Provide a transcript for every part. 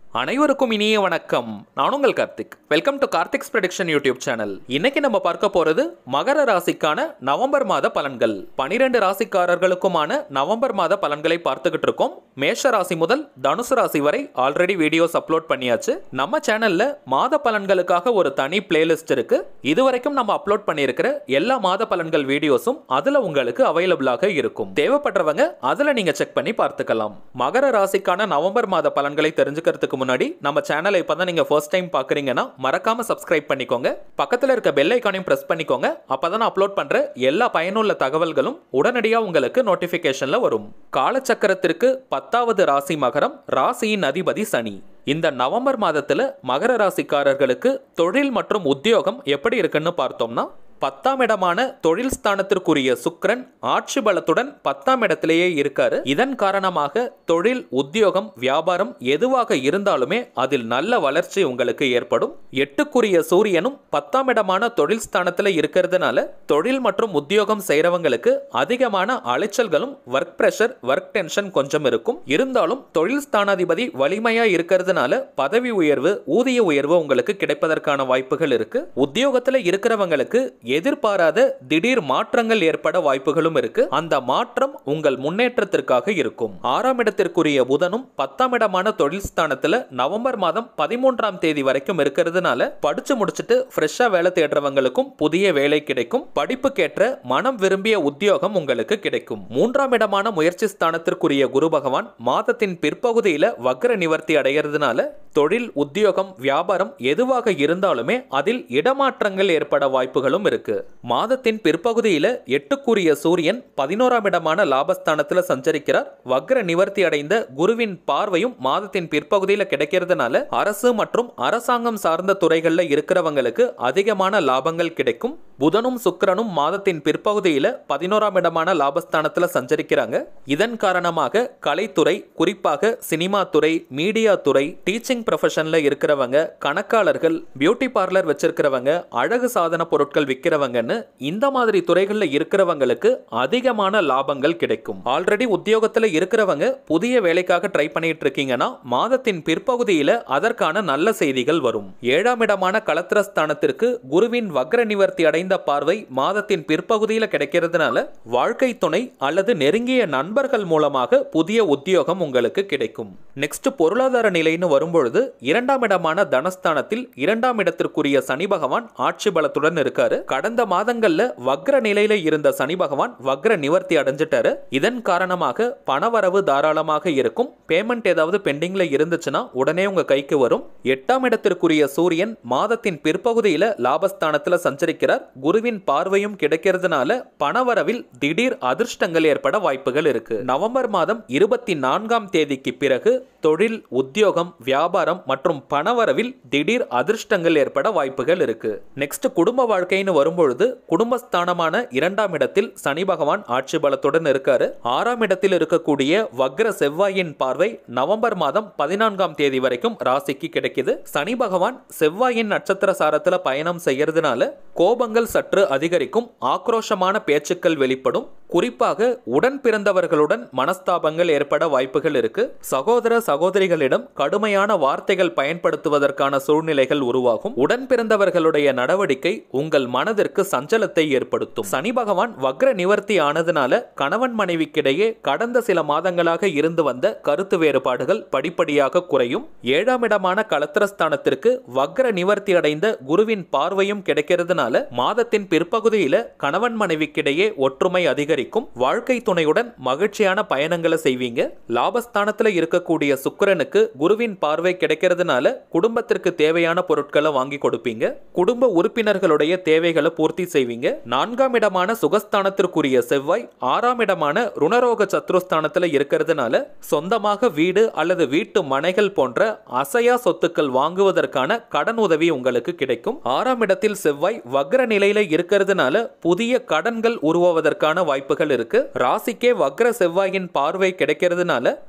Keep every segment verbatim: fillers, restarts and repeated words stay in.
அனைவருக்கும் இனிய வணக்கம். நான் உங்கள் Karthik. Welcome to Karthik's prediction YouTube channel. இன்னைக்கு நம்ம பார்க்க போறது மகர ராசிக்கான நவம்பர் மாத பலன்கள். பனிரெண்டு ராசிக்காரர்களுக்குமான நவம்பர் மாத பலன்களை பார்த்துக்கிட்டு இருக்கோம். மேஷ ராசி முதல் தனுசு ராசி வரை ஆல்ரெடி வீடியோஸ் அப்லோட் பண்ணியாச்சு. நம்ம சேனல்ல மாத பலன்களுக்காக ஒரு தனி பிளேலிஸ்ட் இருக்கு. இதுவரைக்கும் நம்ம அப்லோட் பண்ணியிருக்கிற எல்லா மாத பலன்கள் வீடியோஸும் அதுல உங்களுக்கு அவைலபிளாக இருக்கும். தேவைப்படுறவங்க அதுல நீங்க செக் பண்ணி பார்த்துக்கலாம். மகர ராசிக்கான நவம்பர் மாத பலன்களை தெரிஞ்சுக்கிறதுக்கு முன்னாடி நம்ம சேனலை இப்பதான் நீங்க ஃபர்ஸ்ட் டைம் பாக்குறீங்கன்னா மறக்காம சப்ஸ்கிரைப் பண்ணிக்கோங்க. பக்கத்துல இருக்க பெல் ஐகானையும் பிரஸ் பண்ணிக்கோங்க. அப்பதான் அப்லோட் பண்ற எல்லா பயனுள்ள தகவல்களும் உடனடியாக உங்களுக்கு நோட்டிபிகேஷன்ல வரும். காலச்சக்கரத்திற்கு பத்தாவது ராசி மகரம். ராசியின் அதிபதி சனி. இந்த நவம்பர் மாதத்துல மகர ராசிக்காரர்களுக்கு தொழில் மற்றும் உத்தியோகம் எப்படி இருக்குன்னு பார்த்தோம்னா, பத்தாம் இடமான தொழில் ஸ்தானத்திற்குரிய சுக்கிரன் ஆட்சி பலத்துடன் பத்தாம் இடத்திலேயே இருக்காரு. இதன் காரணமாக தொழில், உத்தியோகம், வியாபாரம் எதுவாக இருந்தாலுமே அதில் நல்ல வளர்ச்சி உங்களுக்கு ஏற்படும். எட்டுக்குரிய சூரியனும் பத்தாம் இடமான தொழில் ஸ்தானத்துல இருக்கிறதுனால தொழில் மற்றும் உத்தியோகம் செய்யறவங்களுக்கு அதிகமான அலைச்சல்களும் ஒர்க் பிரஷர், ஒர்க் டென்ஷன் கொஞ்சம் இருக்கும். இருந்தாலும் தொழில் ஸ்தானாதிபதி வலிமையா இருக்கிறதுனால பதவி உயர்வு, ஊதிய உயர்வு உங்களுக்கு கிடைப்பதற்கான வாய்ப்புகள் இருக்கு. உத்தியோகத்துல இருக்கிறவங்களுக்கு எதிர்பாராத திடீர் மாற்றங்கள் ஏற்பட வாய்ப்புகளும் இருக்கு. அந்த மாற்றம் உங்கள் முன்னேற்றத்திற்காக இருக்கும். ஆறாம் இடத்திற்குரிய புதனும் பத்தாம் இடமான தொழில் ஸ்தானத்துல நவம்பர் மாதம் பதிமூன்றாம் தேதி வரைக்கும் இருக்கிறதுனால படிச்சு முடிச்சுட்டு ஃப்ரெஷ்ஷா வேலை தேடுறவங்களுக்கும் புதிய வேலை கிடைக்கும். படிப்புக்கேற்ற மனம் விரும்பிய உத்தியோகம் உங்களுக்கு கிடைக்கும். மூன்றாம் இடமான முயற்சி ஸ்தானத்திற்குரிய குரு பகவான் மாதத்தின் பிற்பகுதியில வக்ர நிவர்த்தி அடைகிறதுனால தொழில், உத்தியோகம், வியாபாரம் எதுவாக இருந்தாலுமே அதில் இடமாற்றங்கள் ஏற்பட வாய்ப்புகளும் இருக்கு. மாதத்தின் பிற்பகுதியில எட்டுக்குரிய சூரியன் பதினோராம் இடமான லாபஸ்தானத்துல சஞ்சரிக்கிறார். வக்ர நிவர்த்தி அடைந்த குருவின் பார்வையும் மாதத்தின் பிற்பகுதியில கிடைக்கிறதுனால அரசு மற்றும் அரசாங்கம் சார்ந்த துறைகள்ல இருக்கிறவங்களுக்கு அதிகமான லாபங்கள் கிடைக்கும். புதனும் சுக்கிரனும் மாதத்தின் பிற்பகுதியில பதினோராம் இடமான லாபஸ்தானத்துல சஞ்சரிக்கிறாங்க. இதன் காரணமாக கலைத்துறை, குறிப்பாக சினிமா துறை, மீடியா துறை, டீச்சிங் ப்ரொஃபஷன்ல இருக்கிறவங்க, கணக்காளர்கள், பியூட்டி பார்லர் வச்சிருக்கிறவங்க, அழகு சாதன பொருட்கள் விற்கிறவங்கன்னு இந்த மாதிரி துறைகள்ல இருக்கிறவங்களுக்கு அதிகமான லாபங்கள் கிடைக்கும். ஆல்ரெடி உத்தியோகத்துல இருக்கிறவங்க புதிய வேலைக்காக ட்ரை பண்ணிட்டு இருக்கீங்கன்னா மாதத்தின் பிற்பகுதியில அதற்கான நல்ல செய்திகள் வரும். ஏழாம் இடமான களத்திரஸ்தானத்திற்கு குருவின் வக்ர நிவர்த்தி அடைந்த பார்வை மாதத்தின் பிற்பகுதியில கிடைக்கிறதுனால வாழ்க்கை துணை அல்லது நெருங்கிய நண்பர்கள் மூலமாக புதிய உத்தியோகம் உங்களுக்கு கிடைக்கும். நெக்ஸ்ட் பொருளாதார நிலைன்னு வரும்பொழுது இரண்டாம் இடமான தனஸ்தானத்தில் இரண்டாம் இடத்திற்குரிய சனி பகவான் ஆட்சி பலத்துடன் இருக்காரு. கடந்த மாதங்கள்ல வக்ர நிலையில இருந்த சனி பகவான் வக்ர நிவர்த்தி அடைஞ்சிட்டாரு. இதன் காரணமாக பணவரவு தாராளமாக இருக்கும். பேமெண்ட் ஏதாவது பெண்டிங்ல இருந்துச்சுன்னா உடனே உங்க கைக்கு வரும். எட்டாம் இடத்திற்குரிய சூரியன் மாதத்தின் பிற்பகுதியில லாபஸ்தானத்துல சஞ்சரிக்கிறார். குருவின் பார்வையும் கிடைக்கிறதுனால பணவரவில் திடீர் அதிர்ஷ்டங்கள் ஏற்பட வாய்ப்புகள் இருக்கு. நவம்பர் மாதம் இருபத்தி நான்காம் தேதிக்கு பிறகு தொழில், உத்தியோகம், வியாபாரம் மற்றும் பணவரவில் திடீர் அதிர்ஷ்டங்கள் ஏற்பட வாய்ப்புகள் இருக்கு. நெக்ஸ்ட் குடும்ப வாழ்க்கைன்னு வரும்பொழுது குடும்பஸ்தானமான இரண்டாம் இடத்தில் சனி பகவான் ஆட்சி பலத்துடன் இருக்காரு. ஆறாம் இடத்தில் இருக்கக்கூடிய வக்ர செவ்வாயின் பார்வை நவம்பர் மாதம் பதினான்காம் தேதி வரைக்கும் ராசிக்கு கிடைக்குது. சனி பகவான் செவ்வாயின் நட்சத்திர சாரத்துல பயணம் செய்யறதுனால கோபங்கள் சற்று அதிகரிக்கும். ஆக்ரோஷமான பேச்சுக்கள் வெளிப்படும். குறிப்பாக உடன் பிறந்தவர்களுடன் மனஸ்தாபங்கள் ஏற்பட வாய்ப்புகள் இருக்கு. சகோதர சகோதரிகளிடம் கடுமையான வார்த்தைகள் பயன்படுத்துவதற்கான சூழ்நிலைகள் உருவாகும். உடன் பிறந்தவர்களுடைய நடவடிக்கை உங்கள் மனதிற்கு சஞ்சலத்தை ஏற்படுத்தும். சனி பகவான் வக்ர நிவர்த்தி ஆனதுனால கணவன் மனைவிக்கிடையே கடந்த சில மாதங்களாக இருந்து வந்த கருத்து வேறுபாடுகள் படிப்படியாக குறையும். ஏழாம் இடமான களத்திரஸ்தானத்திற்கு வக்ர நிவர்த்தி அடைந்த குருவின் பார்வையும் கிடைக்கிறதுனால மாதத்தின் பிற்பகுதியில கணவன் மனைவிக்கிடையே ஒற்றுமை அதிகரிக்கும். வாழ்க்கை துணையுடன் மகிழ்ச்சியான பயணங்களை செய்வீங்க. லாபஸ்தானத்துல இருக்கக்கூடிய சுக்கிரனுக்கு குருவின் பார்வை கிடைக்கிறதுனால குடும்பத்திற்கு தேவையான பொருட்களை வாங்கி கொடுப்பீங்க. குடும்ப உறுப்பினர்களுடைய தேவைகளை பூர்த்தி செய்வீங்க. நான்காம் இடமான சுகஸ்தானத்திற்குரிய செவ்வாய் ஆறாம் இடமான ருணரோக சத்ருஸ்தானத்துல இருக்கிறதுனால சொந்தமாக வீடு அல்லது வீட்டு மனைகள் போன்ற அசையா சொத்துக்கள் வாங்குவதற்கான கடன் உதவி உங்களுக்கு கிடைக்கும். ஆறாம் இடத்தில் செவ்வாய் வக்ர நிலையில இருக்கிறதுனால புதிய கடன்கள் உருவாவதற்கான வாய்ப்புகள் இருக்கு. ராசிக்கே வக்ர செவ்வாயின் பார்வை கிடைக்கிறதுனால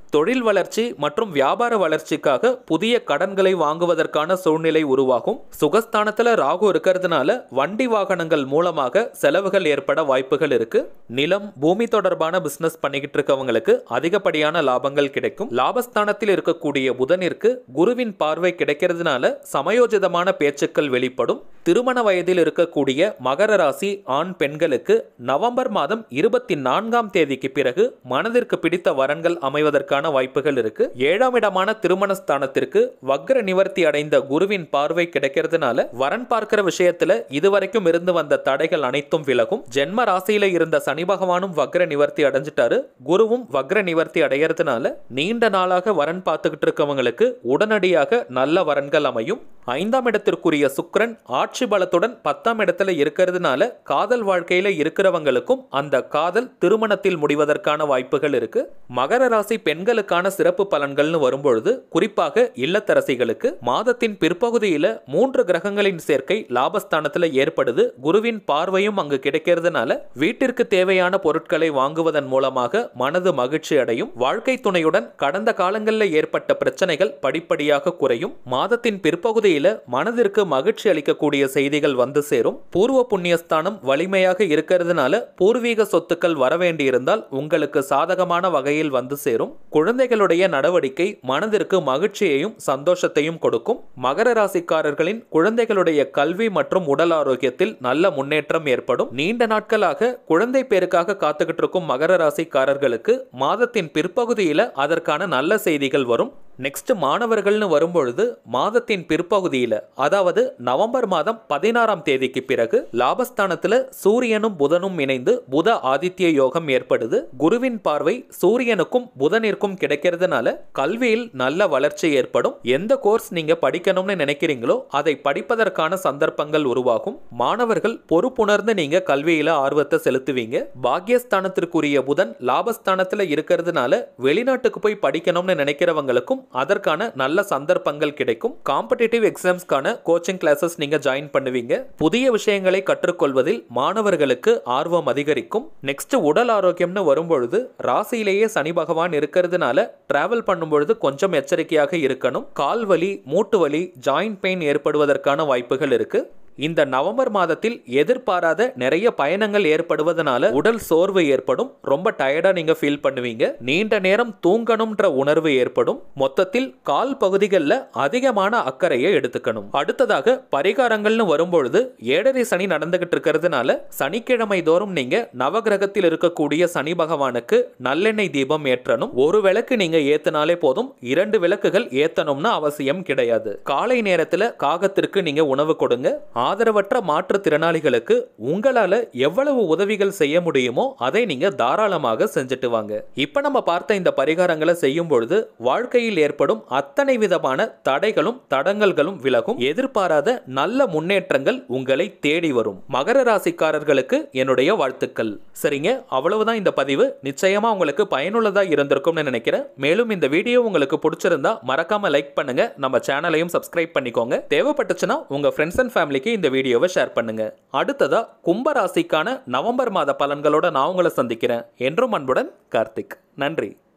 தொழில் வளர்ச்சி மற்றும் வியாபார வளர்ச்சிக்காக புதிய கடன்களை வாங்குவதற்கான சூழ்நிலை உருவாகும். சுகஸ்தானத்துல ராகு இருக்கிறதுனால வண்டி வாகனங்கள் மூலமாக செலவுகள் ஏற்பட வாய்ப்புகள் இருக்கு. நிலம் பூமி தொடர்பான பிசினஸ் பண்ணிக்கிட்டு இருக்கவங்களுக்கு அதிகப்படியான லாபங்கள் கிடைக்கும். லாபஸ்தானத்தில் இருக்கக்கூடிய புதனிற்கு குருவின் பார்வை கிடைக்கிறதுனால சமயோஜிதமான பேச்சுக்கள் வெளிப்படும். திருமண வயதில் இருக்கக்கூடிய மகர ராசி ஆண் பெண்களுக்கு நவம்பர் மாதம் இருபத்தி நான்காம் தேதிக்கு பிறகு மனதிற்கு பிடித்த வரன்கள் அமைவதற்கான வாய்ப்புகள் இருக்கு. ஏழாம் இடமான திருமண ஸ்தானத்திற்கு வக்ர நிவர்த்தி அடைந்த குருவின் பார்வை கிடைக்கிறதுனால வரன் பார்க்கிற விஷயத்துல இதுவரைக்கும் இருந்து வந்த தடைகள் அனைத்தும் விலகும். ஜென்ம ராசியில இருந்த சனி பகவானும் வக்ர நிவர்த்தி அடைஞ்சிட்டாரு. குருவும் வக்ர நிவர்த்தி அடைகிறதுனால நீண்ட நாளாக வரன் பார்த்துக்கிட்டு இருக்கவங்களுக்கு உடனடியாக நல்ல வரன்கள் அமையும். ஐந்தாம் இடத்திற்குரிய சுக்கிரன் ஆட்சி பலத்துடன் பத்தாம் இடத்துல இருக்கிறதுனால காதல் வாழ்க்கையில இருக்கிறவங்களுக்கும் அந்த காதல் திருமணத்தில் முடிவதற்கான வாய்ப்புகள் இருக்கு. மகர ராசி பெண்களுக்கான சிறப்பு பலன்கள்னு வரும்பொழுது குறிப்பாக இல்லத்தரசிகளுக்கு மாதத்தின் பிற்பகுதியில மூன்று கிரகங்களின் சேர்க்கை லாபஸ்தானத்துல ஏற்படுது. குருவின் பார்வையும் அங்கு கிடைக்கிறதுனால வீட்டிற்கு தேவையான பொருட்களை வாங்குவதன் மூலமாக மனது மகிழ்ச்சி அடையும். வாழ்க்கை துணையுடன் கடந்த காலங்களில் ஏற்பட்ட பிரச்சனைகள் படிப்படியாக குறையும். மாதத்தின் பிற்பகுதியில மனதிற்கு மகிழ்ச்சி அளிக்கக்கூடிய செய்திகள் வந்து சேரும். பூர்வ புண்ணியஸ்தானம் வலிமையாக இருக்கிறதுனால பூர்வீக சொத்துக்கள் வரவேண்டியிருந்தால் உங்களுக்கு சாதகமான வகையில் வந்து சேரும். குழந்தைகளுடைய நடவடிக்கை மனதிற்கு மகிழ்ச்சியையும் சந்தோஷத்தையும் கொடுக்கும். மகர ராசிக்காரர்களின் குழந்தைகளுடைய கல்வி மற்றும் உடல் ஆரோக்கியத்தில் நல்ல முன்னேற்றம் ஏற்படும். நீண்ட நாட்களாக குழந்தை பேருக்காக காத்துக்கிட்டு இருக்கும் மகர ராசிக்காரர்களுக்கு மாதத்தின் பிற்பகுதியில அதற்கான நல்ல செய்திகள் வரும். நெக்ஸ்ட் மாணவர்கள்னு வரும்பொழுது மாதத்தின் பிற்பகுதியில அதாவது நவம்பர் மாதம் பதினாறாம் தேதிக்கு பிறகு லாபஸ்தானத்துல சூரியனும் புதனும் இணைந்து புத ஆதித்ய யோகம் ஏற்படுது. குருவின் பார்வை சூரியனுக்கும் புதனிற்கும் கிடைக்கிறதுனால கல்வியில் நல்ல வளர்ச்சி ஏற்படும். எந்த கோர்ஸ் நீங்க படிக்கணும்னு நினைக்கிறீங்களோ அதை படிப்பதற்கான சந்தர்ப்பங்கள் உருவாகும். மாணவர்கள் பொறுப்புணர்ந்து நீங்க கல்வியில ஆர்வத்தை செலுத்துவீங்க. பாக்யஸ்தானத்திற்குரிய புதன் லாபஸ்தானத்துல இருக்கிறதுனால வெளிநாட்டுக்கு போய் படிக்கணும்னு நினைக்கிறவங்களுக்கும் அதற்கான நல்ல சந்தர்ப்பங்கள் கிடைக்கும். காம்படிட்டிவ் எக்ஸாம்ஸ்க்கான கோச்சிங் கிளாஸஸ் நீங்க ஜாயின் பண்ணுவீங்க. புதிய விஷயங்களை கற்றுக்கொள்வதில் மாணவர்களுக்கு ஆர்வம் அதிகரிக்கும். நெக்ஸ்ட் உடல் ஆரோக்கியம்னு வரும்பொழுது ராசியிலேயே சனி பகவான் இருக்கிறதுனால டிராவல் பண்ணும்பொழுது கொஞ்சம் எச்சரிக்கையாக இருக்கணும். கால் வலி, மூட்டு வலி, ஜாயிண்ட் பெயின் ஏற்படுவதற்கான வாய்ப்புகள் இருக்கு. இந்த நவம்பர் மாதத்தில் எதிர்பாராத நிறைய பயணங்கள் ஏற்படுவதனால உடல் சோர்வு ஏற்படும். ரொம்ப டயர்டா நீங்க ஃபீல் பண்ணுவீங்க. நீண்ட நேரம் தூங்கணும்ன்ற உணர்வு ஏற்படும். மொத்தத்தில் கால் பகுதிகளில் அதிகமான அக்கறையை எடுத்துக்கணும். அடுத்ததாக பரிகாரங்கள்னு வரும்பொழுது ஏழரை சனி நடந்துகிட்டு இருக்கிறதுனால சனிக்கிழமை தோறும் நீங்க நவகிரகத்தில் இருக்கக்கூடிய சனி பகவானுக்கு நல்லெண்ணெய் தீபம் ஏற்றணும். ஒரு விளக்கு நீங்க ஏத்தினாலே போதும். இரண்டு விளக்குகள் ஏத்தணும்னு அவசியம் கிடையாது. காலை நேரத்துல காகத்திற்கு நீங்க உணவு கொடுங்க. ஆதரவற்ற மாற்றுத்திறனாளிகளுக்கு உங்களால எவ்வளவு உதவிகள் செய்ய முடியுமோ அதை நீங்க தாராளமாக செஞ்சுட்டு வாங்க. இப்ப நம்ம பார்த்த இந்த பரிகாரங்களை செய்யும் பொழுது வாழ்க்கையில் ஏற்படும் அத்தனை விதமான தடைகளும் தடங்கல்களும் விலகும். எதிர்பாராத நல்ல முன்னேற்றங்கள் உங்களை தேடி வரும். மகர ராசிக்காரர்களுக்கு என்னுடைய வாழ்த்துக்கள். சரிங்க, அவ்வளவுதான் இந்த பதிவு. நிச்சயமா உங்களுக்கு பயனுள்ளதா இருந்திருக்கும்னு நினைக்கிறேன். மேலும் இந்த வீடியோ உங்களுக்கு பிடிச்சிருந்தா மறக்காம லைக் பண்ணுங்க. நம்ம சேனலையும் சப்ஸ்கிரைப் பண்ணிக்கோங்க. தேவைப்பட்டுச்சுன்னா உங்க ஃப்ரெண்ட்ஸ் அண்ட் ஃபேமிலிக்கு இந்த வீடியோவை ஷேர் பண்ணுங்க. அடுத்ததா கும்ப ராசிக்கான நவம்பர் மாத பலன்களோட நான் உங்களை சந்திக்கிறேன். என்றும் அன்புடன் கார்த்திக். நன்றி.